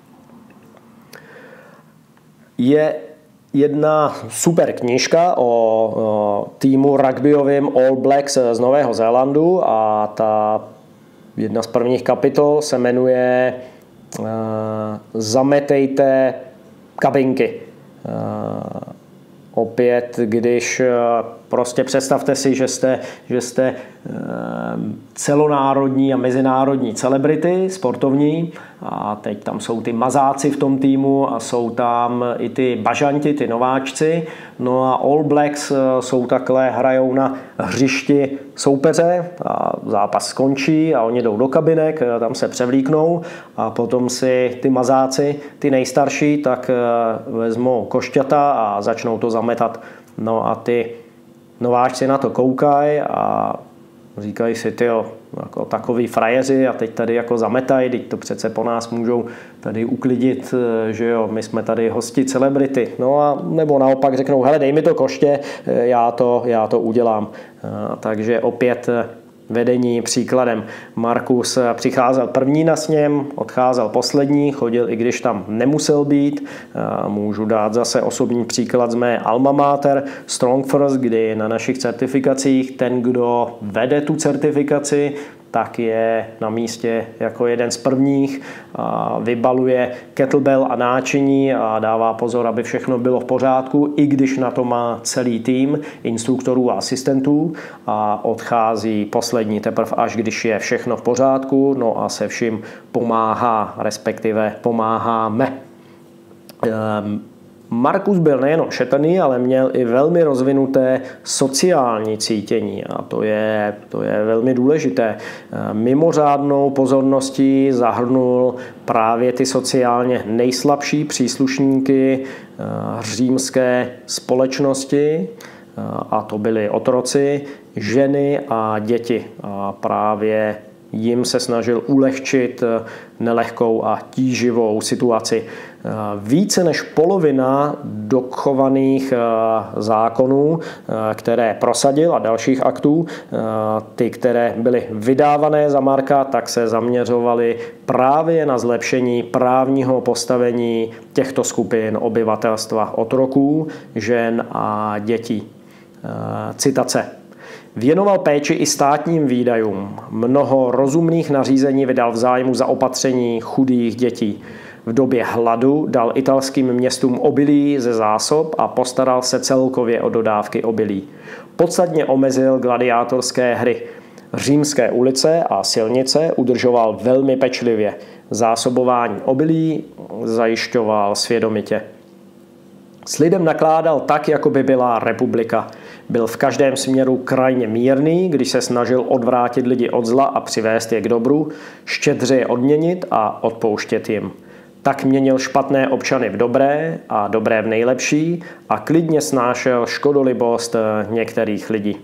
Je jedna super knížka o, o týmu rugbyovým All Blacks z Nového Zélandu a ta jedna z prvních kapitol se jmenuje uh, Zametejte kabinky. Uh, opět, když uh, prostě představte si, že jste, že jste uh, celonárodní a mezinárodní celebrity, sportovní, a teď tam jsou ty mazáci v tom týmu a jsou tam i ty bažanti, ty nováčci. No a All Blacks jsou takhle, hrajou na hřišti soupeře a zápas skončí a oni jdou do kabinek, tam se převlíknou a potom si ty mazáci, ty nejstarší, tak vezmou košťata a začnou to zametat. No a ty nováčci na to koukají a říkají si, tyjo, jako takový frajeři a teď tady jako zametají, teď to přece po nás můžou tady uklidit, že jo, my jsme tady hosti celebrity. No a nebo naopak řeknou, hele, dej mi to koště, já to, já to udělám. A takže opět vedení příkladem. Markus přicházel první na sněm, odcházel poslední, chodil i když tam nemusel být. Můžu dát zase osobní příklad z mé alma mater, Strong First, kdy na našich certifikacích ten, kdo vede tu certifikaci, tak je na místě jako jeden z prvních, vybaluje kettlebell a náčiní a dává pozor, aby všechno bylo v pořádku, i když na to má celý tým instruktorů a asistentů, a odchází poslední teprve až když je všechno v pořádku, no a se vším pomáhá, respektive pomáháme. Markus byl nejenom šetrný, ale měl i velmi rozvinuté sociální cítění a to je, to je velmi důležité. Mimořádnou pozorností zahrnul právě ty sociálně nejslabší příslušníky římské společnosti, a to byli otroci, ženy a děti. A právě jim se snažil ulehčit nelehkou a tíživou situaci. Více než polovina dochovaných zákonů, které prosadil, a dalších aktů, ty, které byly vydávané za Marka, tak se zaměřovaly právě na zlepšení právního postavení těchto skupin obyvatelstva, otroků, žen a dětí. Citace. Věnoval péči i státním výdajům. Mnoho rozumných nařízení vydal v zájmu zaopatření chudých dětí. V době hladu dal italským městům obilí ze zásob a postaral se celkově o dodávky obilí. Podstatně omezil gladiátorské hry. Římské ulice a silnice udržoval velmi pečlivě. Zásobování obilí zajišťoval svědomitě. S lidem nakládal tak, jako by byla republika. Byl v každém směru krajně mírný, když se snažil odvrátit lidi od zla a přivést je k dobru, štědře je odměnit a odpouštět jim. Tak měnil špatné občany v dobré a dobré v nejlepší a klidně snášel škodolibost některých lidí.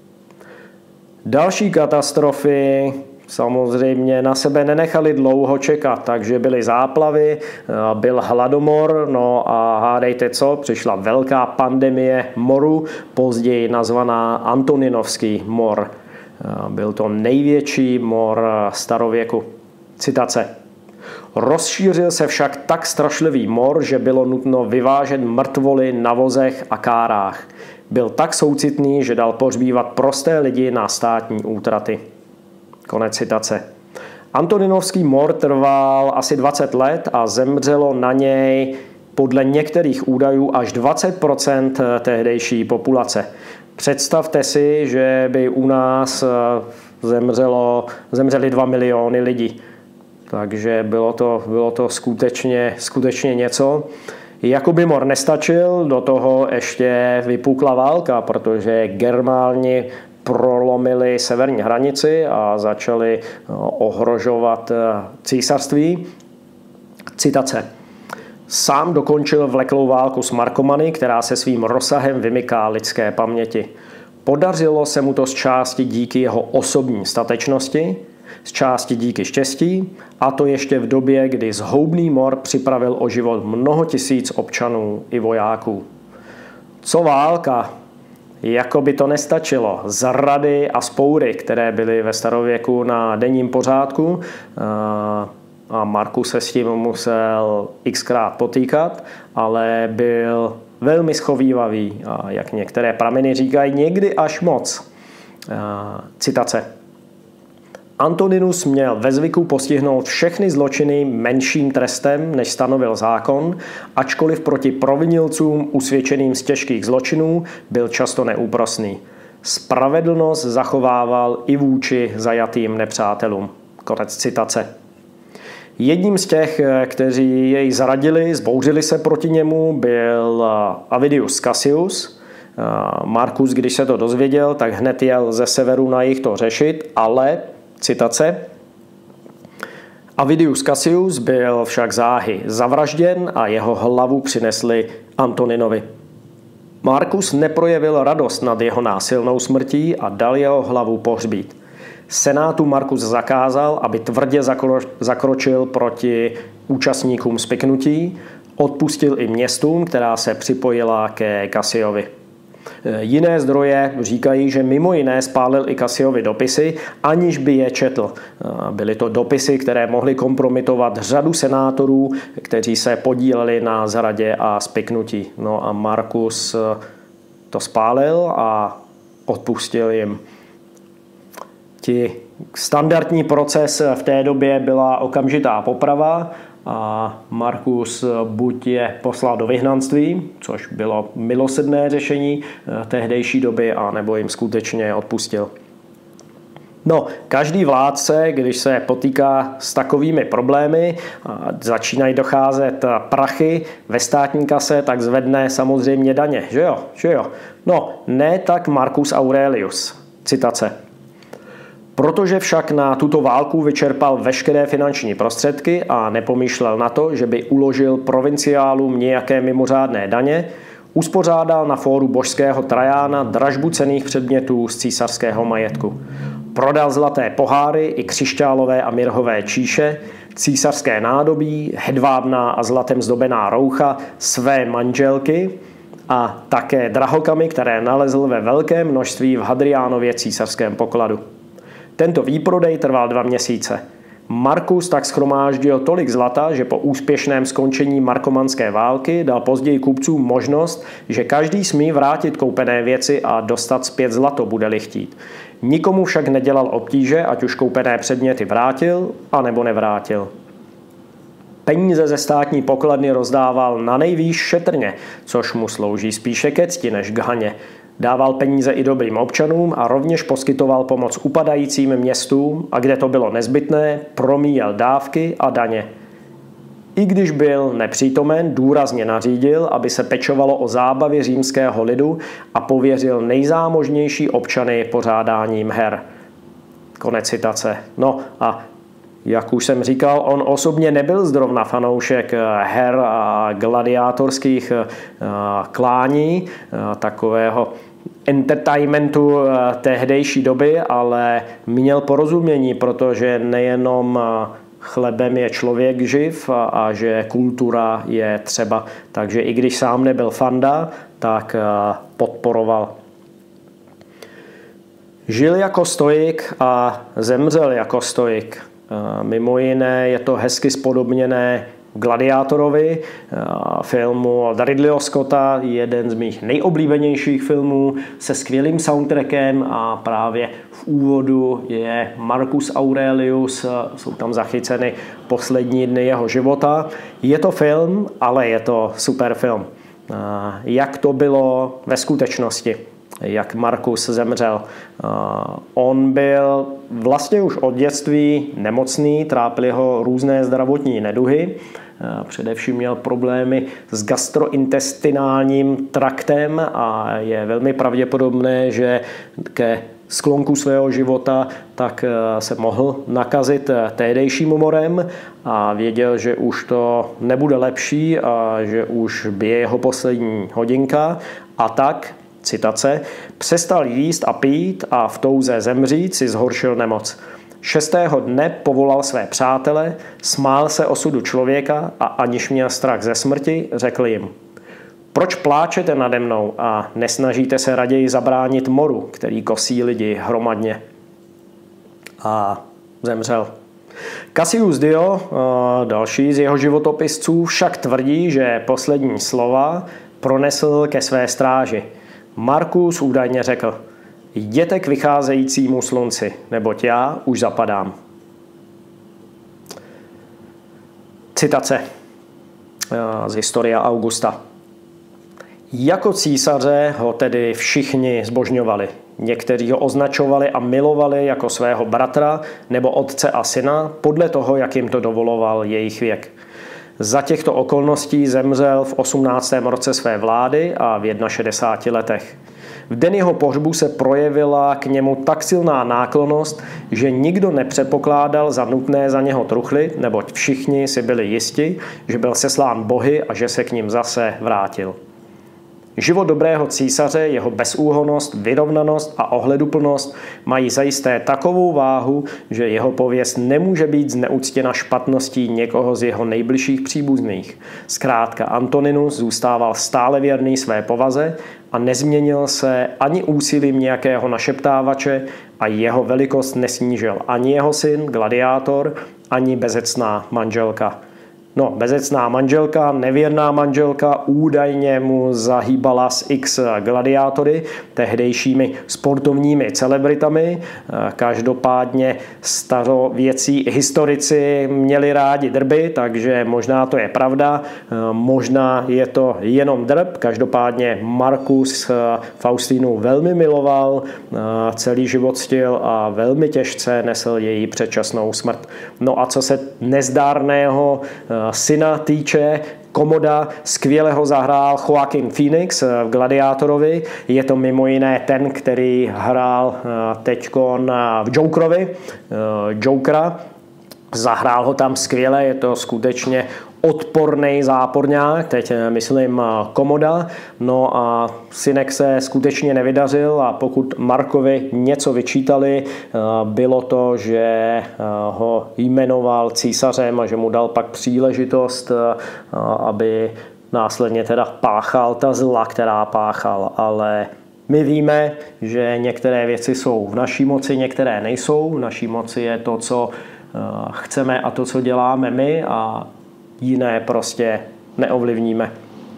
Další katastrofy samozřejmě na sebe nenechali dlouho čekat, takže byly záplavy, byl hladomor, no a hádejte co, přišla velká pandemie moru, později nazvaná Antoninovský mor. Byl to největší mor starověku. Citace. Rozšířil se však tak strašlivý mor, že bylo nutno vyvážet mrtvoly na vozech a kárách. Byl tak soucitný, že dal pohřbívat prosté lidi na státní útraty. Konec citace. Antoninovský mor trval asi dvacet let a zemřelo na něj podle některých údajů až dvacet procent tehdejší populace. Představte si, že by u nás zemřelo, zemřeli dva miliony lidí. Takže bylo to, bylo to skutečně, skutečně něco. Jakoby mor nestačil, do toho ještě vypukla válka, protože Germáni prolomili severní hranici a začali ohrožovat císařství. Citace. Sám dokončil vleklou válku s Markomany, která se svým rozsahem vymyká lidské paměti. Podařilo se mu to z části díky jeho osobní statečnosti, z části díky štěstí, a to ještě v době, kdy zhoubný mor připravil o život mnoho tisíc občanů i vojáků. Co válka? Jako by to nestačilo. Zrady a vzpoury, které byly ve starověku na denním pořádku, a Markus se s tím musel xkrát potýkat, ale byl velmi schovívavý a jak některé prameny říkají, někdy až moc. Citace. Antoninus měl ve zvyku postihnout všechny zločiny menším trestem, než stanovil zákon, ačkoliv proti provinilcům usvědčeným z těžkých zločinů byl často neúprosný. Spravedlnost zachovával i vůči zajatým nepřátelům. Konec citace. Jedním z těch, kteří jej zradili, zbouřili se proti němu, byl Avidius Cassius. Markus, když se to dozvěděl, tak hned jel ze severu na jih to řešit, ale, citace, Avidius Cassius byl však záhy zavražděn a jeho hlavu přinesli Antoninovi. Markus neprojevil radost nad jeho násilnou smrtí a dal jeho hlavu pohřbít. Senátu Markus zakázal, aby tvrdě zakročil proti účastníkům spiknutí, odpustil i městům, která se připojila ke Cassiovi. Jiné zdroje říkají, že mimo jiné spálil i Cassiovi dopisy, aniž by je četl. Byly to dopisy, které mohly kompromitovat řadu senátorů, kteří se podíleli na zradě a spiknutí. No a Markus to spálil a odpustil jim. Ti standardní proces v té době byla okamžitá poprava a Markus buď je poslal do vyhnanství, což bylo milosrdné řešení tehdejší doby, anebo jim skutečně odpustil. No, každý vládce, když se potýká s takovými problémy, začínají docházet prachy ve státní kase, tak zvedne samozřejmě daně, že jo, že jo. No, ne tak Marcus Aurelius. Citace. Protože však na tuto válku vyčerpal veškeré finanční prostředky a nepomýšlel na to, že by uložil provinciálům nějaké mimořádné daně, uspořádal na fóru božského Trajána dražbu cenných předmětů z císařského majetku. Prodal zlaté poháry i křišťálové a mirhové číše, císařské nádobí, hedvábná a zlatem zdobená roucha své manželky a také drahokamy, které nalezl ve velkém množství v Hadriánově císařském pokladu. Tento výprodej trval dva měsíce. Markus tak shromáždil tolik zlata, že po úspěšném skončení markomanské války dal později kupcům možnost, že každý smí vrátit koupené věci a dostat zpět zlato, bude-li chtít. Nikomu však nedělal obtíže, ať už koupené předměty vrátil, anebo nevrátil. Peníze ze státní pokladny rozdával na nejvýš šetrně, což mu slouží spíše ke cti než k haně. Dával peníze i dobrým občanům a rovněž poskytoval pomoc upadajícím městům a kde to bylo nezbytné, promíjel dávky a daně. I když byl nepřítomen, důrazně nařídil, aby se pečovalo o zábavy římského lidu a pověřil nejzámožnější občany pořádáním her. Konec citace. No a jak už jsem říkal, on osobně nebyl zrovna fanoušek her a gladiátorských klání, takového entertainmentu tehdejší doby, ale měl porozumění, protože nejenom chlebem je člověk živ a že kultura je třeba. Takže i když sám nebyl fanda, tak podporoval. Žil jako stoik a zemřel jako stoik. Mimo jiné je to hezky spodobněné Gladiátorovi, filmu od Ridleyho Scotta, jeden z mých nejoblíbenějších filmů se skvělým soundtrackem a právě v úvodu je Marcus Aurelius, jsou tam zachyceny poslední dny jeho života. Je to film, ale je to super film. Jak to bylo ve skutečnosti? Jak Markus zemřel. On byl vlastně už od dětství nemocný, trápily ho různé zdravotní neduhy. Především měl problémy s gastrointestinálním traktem a je velmi pravděpodobné, že ke sklonku svého života tak se mohl nakazit tehdejším morem a věděl, že už to nebude lepší a že už bije jeho poslední hodinka a tak, citace, přestal jíst a pít a v touze zemřít si zhoršil nemoc. Šestého dne povolal své přátele, smál se osudu člověka a aniž měl strach ze smrti, řekl jim: proč pláčete nade mnou a nesnažíte se raději zabránit moru, který kosí lidi hromadně? A zemřel. Cassius Dio, další z jeho životopisců, však tvrdí, že poslední slova pronesl ke své stráži. Markus údajně řekl: jděte k vycházejícímu slunci, neboť já už zapadám. Citace z Historia Augusta. Jako císaře ho tedy všichni zbožňovali. Někteří ho označovali a milovali jako svého bratra nebo otce a syna podle toho, jak jim to dovoloval jejich věk. Za těchto okolností zemřel v osmnáctém roce své vlády a v šedesáti jedné letech. V den jeho pohřbu se projevila k němu tak silná náklonnost, že nikdo nepředpokládal za nutné za něho truchlit, neboť všichni si byli jisti, že byl seslán bohy a že se k ním zase vrátil. Život dobrého císaře, jeho bezúhonnost, vyrovnanost a ohleduplnost mají zajisté takovou váhu, že jeho pověst nemůže být zneuctěna špatností někoho z jeho nejbližších příbuzných. Zkrátka Antoninus zůstával stále věrný své povaze a nezměnil se ani úsilím nějakého našeptávače a jeho velikost nesnížil ani jeho syn, gladiátor, ani bezecná manželka. No, bezecná manželka, nevěrná manželka údajně mu zahýbala s X gladiátory, tehdejšími sportovními celebritami. Každopádně starověcí historici měli rádi drby, takže možná to je pravda, možná je to jenom drb. Každopádně Markus Faustinu velmi miloval, celý život ctil a velmi těžce nesl její předčasnou smrt. No a co se nezdárného syna týče, Komoda skvěle ho zahrál Joaquin Phoenix v Gladiátorovi. Je to mimo jiné ten, který hrál teďkon v Jokerovi, Jokera. Zahrál ho tam skvěle, je to skutečně odporný záporňák, teď myslím Komoda. No a synek se skutečně nevydařil a pokud Markovi něco vyčítali, bylo to, že ho jmenoval císařem a že mu dal pak příležitost, aby následně teda páchal ta zla, která páchal, ale my víme, že některé věci jsou v naší moci, některé nejsou. V naší moci je to, co chceme a to, co děláme my, a jiné prostě neovlivníme.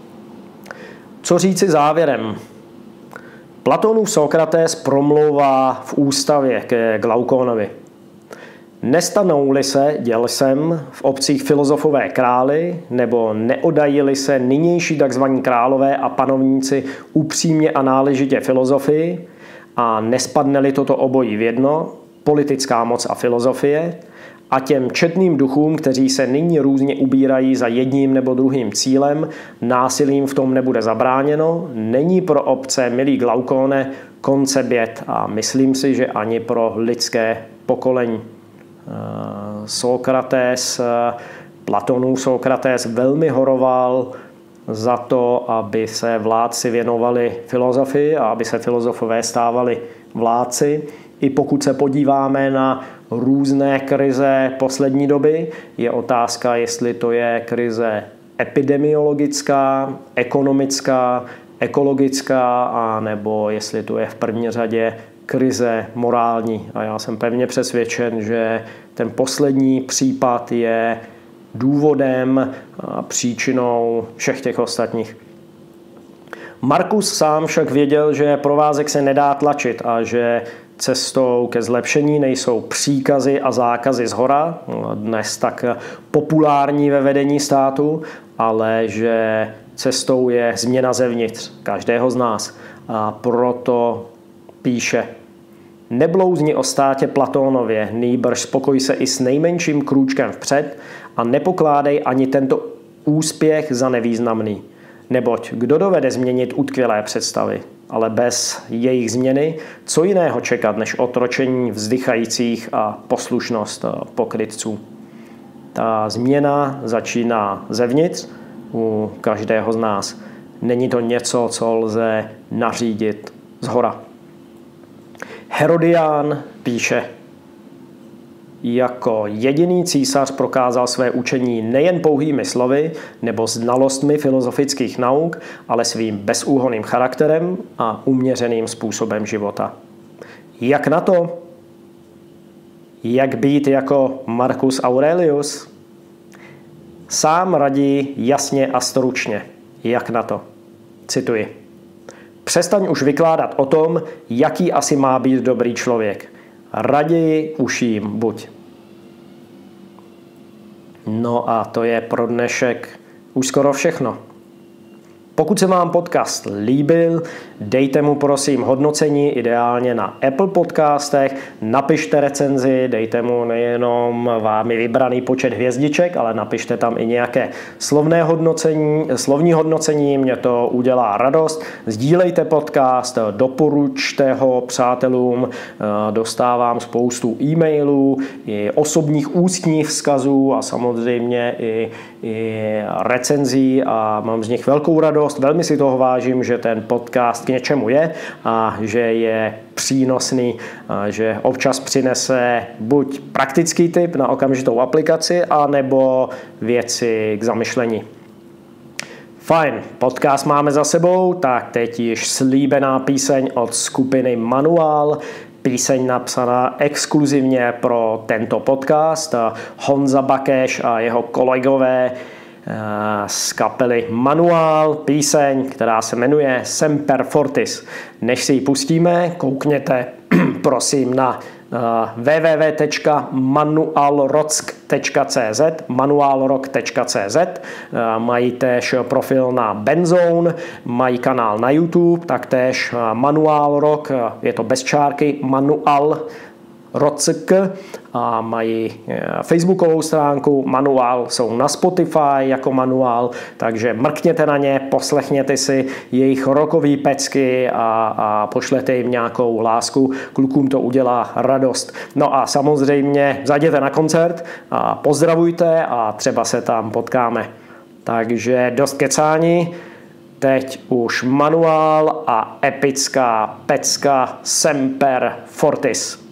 Co říci závěrem? Platonův Sokrates promlouvá v ústavě ke Glaukonovi. Nestanou-li se, děl jsem, v obcích filozofové králi, nebo neodají-li se nynější tzv. Králové a panovníci upřímně a náležitě filozofii a nespadne-li toto obojí v jedno, politická moc a filozofie, a těm četným duchům, kteří se nyní různě ubírají za jedním nebo druhým cílem, násilím v tom nebude zabráněno, není pro obce, milý Glaukone, konce běd a myslím si, že ani pro lidské pokolení. Sokrates, Platonův Sokrates velmi horoval za to, aby se vládci věnovali filozofii a aby se filozofové stávali vládci. I pokud se podíváme na různé krize poslední doby, je otázka, jestli to je krize epidemiologická, ekonomická, ekologická, a nebo jestli to je v první řadě krize morální. A já jsem pevně přesvědčen, že ten poslední případ je důvodem a příčinou všech těch ostatních. Markus sám však věděl, že provázek se nedá tlačit a že cestou ke zlepšení nejsou příkazy a zákazy zhora, dnes tak populární ve vedení státu, ale že cestou je změna zevnitř každého z nás. A proto píše: Neblouzni o státě Platónově, nýbrž spokoj se i s nejmenším krůčkem vpřed a nepokládej ani tento úspěch za nevýznamný. Neboť kdo dovede změnit utkvělé představy, ale bez jejich změny, co jiného čekat než otročení vzdychajících a poslušnost pokrytců. Ta změna začíná zevnitř u každého z nás. Není to něco, co lze nařídit zhora. Herodián píše: Jako jediný císař prokázal své učení nejen pouhými slovy nebo znalostmi filozofických nauk, ale svým bezúhonným charakterem a uměřeným způsobem života. Jak na to? Jak být jako Marcus Aurelius? Sám radí jasně a stručně. Jak na to? Cituji. Přestaň už vykládat o tom, jaký asi má být dobrý člověk. Raději už jim buď. No a to je pro dnešek už skoro všechno. Pokud se vám podcast líbil, dejte mu prosím hodnocení, ideálně na Apple podcastech, napište recenzi, dejte mu nejenom vámi vybraný počet hvězdiček, ale napište tam i nějaké slovné hodnocení, slovní hodnocení, mě to udělá radost. Sdílejte podcast, doporučte ho přátelům, dostávám spoustu e-mailů, i osobních ústních vzkazů a samozřejmě i, i recenzí a mám z nich velkou radost. radost, velmi si toho vážím, že ten podcast k něčemu je a že je přínosný, a že občas přinese buď praktický tip na okamžitou aplikaci, anebo věci k zamyšlení. Fajn, podcast máme za sebou, tak teď již slíbená píseň od skupiny Manuál, píseň napsaná exkluzivně pro tento podcast. Honza Bakeš a jeho kolegové z kapely Manuál, píseň, která se jmenuje Semper Fortis. Než si ji pustíme, koukněte prosím na w w w tečka manualrock tečka c z manualrock tečka c z. Mají též profil na Benzone, mají kanál na YouTube, taktéž Manual Rock, je to bez čárky, Manual Rock, a mají facebookovou stránku Manuál, jsou na Spotify jako Manuál, takže mrkněte na ně, poslechněte si jejich rockový pecky a, a pošlete jim nějakou lásku, klukům to udělá radost. No a samozřejmě zajděte na koncert a pozdravujte a třeba se tam potkáme. Takže dost kecání, teď už Manuál a epická pecka Semper Fortis.